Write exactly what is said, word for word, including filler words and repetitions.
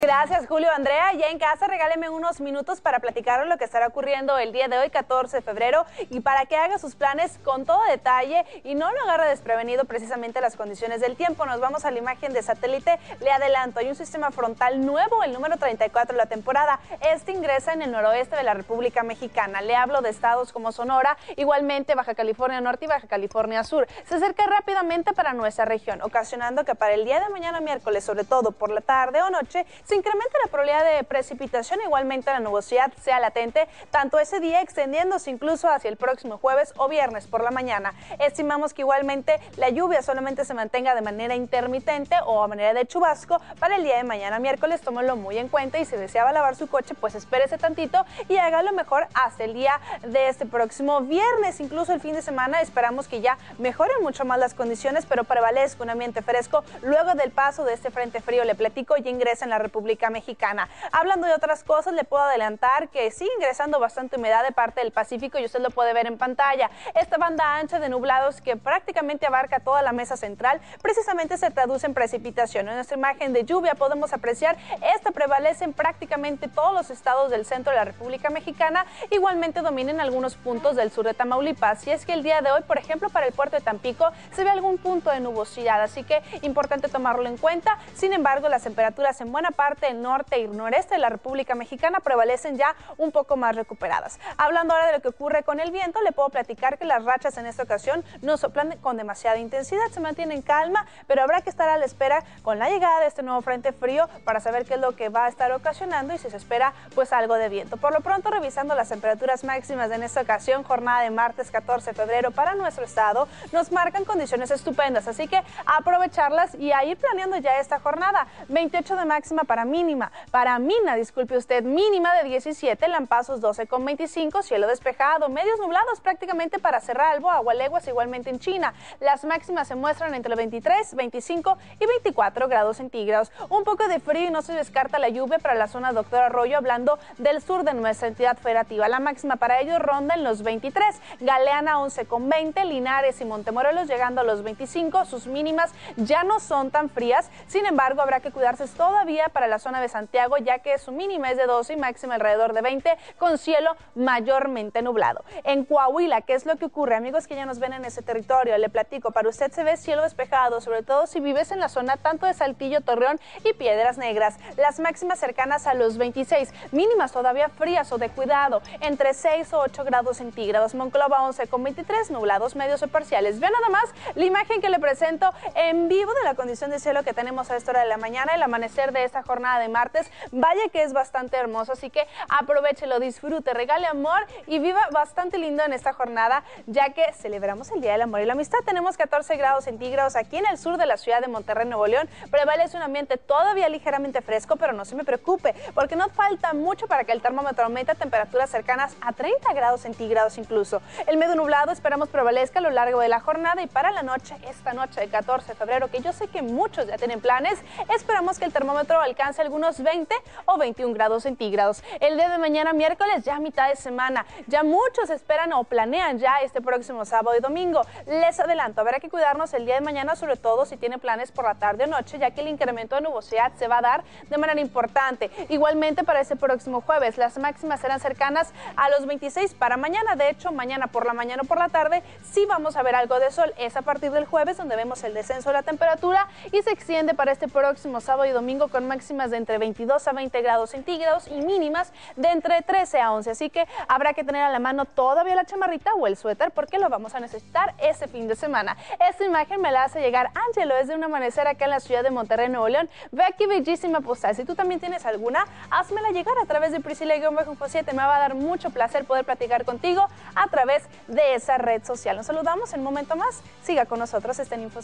Gracias, Julio. Andrea, ya en casa, regáleme unos minutos para platicar lo que estará ocurriendo el día de hoy, catorce de febrero, y para que haga sus planes con todo detalle y no lo agarre desprevenido precisamente las condiciones del tiempo. Nos vamos a la imagen de satélite. Le adelanto, hay un sistema frontal nuevo, el número treinta y cuatro de la temporada. Este ingresa en el noroeste de la República Mexicana. Le hablo de estados como Sonora, igualmente Baja California Norte y Baja California Sur. Se acerca rápidamente para nuestra región, ocasionando que para el día de mañana miércoles, sobre todo por la tarde o noche, se incrementa la probabilidad de precipitación, igualmente la nubosidad sea latente, tanto ese día extendiéndose incluso hacia el próximo jueves o viernes por la mañana. Estimamos que igualmente la lluvia solamente se mantenga de manera intermitente o a manera de chubasco para el día de mañana miércoles. Tómelo muy en cuenta y si deseaba lavar su coche, pues espérese tantito y hágalo mejor hasta el día de este próximo viernes. Incluso el fin de semana esperamos que ya mejoren mucho más las condiciones, pero prevalezca un ambiente fresco luego del paso de este frente frío. Le platico, ya ingresa en la República Mexicana. Hablando de otras cosas, le puedo adelantar que sigue ingresando bastante humedad de parte del Pacífico y usted lo puede ver en pantalla. Esta banda ancha de nublados que prácticamente abarca toda la mesa central precisamente se traduce en precipitación. En nuestra imagen de lluvia podemos apreciar esta prevalece en prácticamente todos los estados del centro de la República Mexicana. Igualmente domina en algunos puntos del sur de Tamaulipas. Y es que el día de hoy, por ejemplo, para el puerto de Tampico se ve algún punto de nubosidad, así que importante tomarlo en cuenta. Sin embargo, las temperaturas en buena parte del norte y noreste de la República Mexicana prevalecen ya un poco más recuperadas. Hablando ahora de lo que ocurre con el viento, le puedo platicar que las rachas en esta ocasión no soplan con demasiada intensidad, se mantienen calma, pero habrá que estar a la espera con la llegada de este nuevo frente frío para saber qué es lo que va a estar ocasionando y si se espera pues algo de viento. Por lo pronto, revisando las temperaturas máximas de en esta ocasión, jornada de martes catorce de febrero para nuestro estado, nos marcan condiciones estupendas, así que aprovecharlas y a ir planeando ya esta jornada. veintiocho de máxima para mínima, para Mina, disculpe usted, mínima de diecisiete, Lampazos doce con veinticinco, cielo despejado, medios nublados prácticamente para Cerralbo, Agualeguas igualmente en China. Las máximas se muestran entre veintitrés, veinticinco y veinticuatro grados centígrados. Un poco de frío y no se descarta la lluvia para la zona Doctor Arroyo, hablando del sur de nuestra entidad federativa. La máxima para ellos ronda en los veintitrés, Galeana once con veinte, Linares y Montemorelos llegando a los veinticinco. Sus mínimas ya no son tan frías, sin embargo habrá que cuidarse todavía para la zona de Santiago, ya que su mínima es de doce y máxima alrededor de veinte, con cielo mayormente nublado. En Coahuila, ¿qué es lo que ocurre? Amigos que ya nos ven en ese territorio, le platico, para usted se ve cielo despejado, sobre todo si vives en la zona tanto de Saltillo, Torreón y Piedras Negras. Las máximas cercanas a los veintiséis, mínimas todavía frías o de cuidado, entre seis o ocho grados centígrados. Monclova once con veintitrés, nublados medios o parciales. Vean nada más la imagen que le presento en vivo de la condición de cielo que tenemos a esta hora de la mañana, el amanecer de esta jornada de martes. Vaya que es bastante hermoso, así que aprovechelo, disfrute, regale amor y viva bastante lindo en esta jornada, ya que celebramos el Día del Amor y la Amistad. Tenemos catorce grados centígrados aquí en el sur de la ciudad de Monterrey, Nuevo León. Prevalece un ambiente todavía ligeramente fresco, pero no se me preocupe, porque no falta mucho para que el termómetro aumente a temperaturas cercanas a treinta grados centígrados incluso. El medio nublado esperamos prevalezca a lo largo de la jornada y para la noche, esta noche de catorce de febrero, que yo sé que muchos ya tienen planes, esperamos que el termómetro alcance algunos veinte o veintiún grados centígrados. El día de mañana miércoles, ya mitad de semana, ya muchos esperan o planean ya este próximo sábado y domingo. Les adelanto, habrá que cuidarnos el día de mañana, sobre todo si tiene planes por la tarde o noche, ya que el incremento de nubosidad se va a dar de manera importante. Igualmente para este próximo jueves, las máximas serán cercanas a los veintiséis para mañana. De hecho, mañana por la mañana o por la tarde sí vamos a ver algo de sol. Es a partir del jueves donde vemos el descenso de la temperatura y se extiende para este próximo sábado y domingo con máximas de entre veintidós a veinte grados centígrados y mínimas de entre trece a once. Así que habrá que tener a la mano todavía la chamarrita o el suéter porque lo vamos a necesitar ese fin de semana. Esta imagen me la hace llegar Ángelo, es de un amanecer acá en la ciudad de Monterrey, Nuevo León. Ve aquí bellísima postal. Si tú también tienes alguna, házmela llegar a través de Priscila-Info siete. Me va a dar mucho placer poder platicar contigo a través de esa red social. Nos saludamos en un momento más. Siga con nosotros, está en Info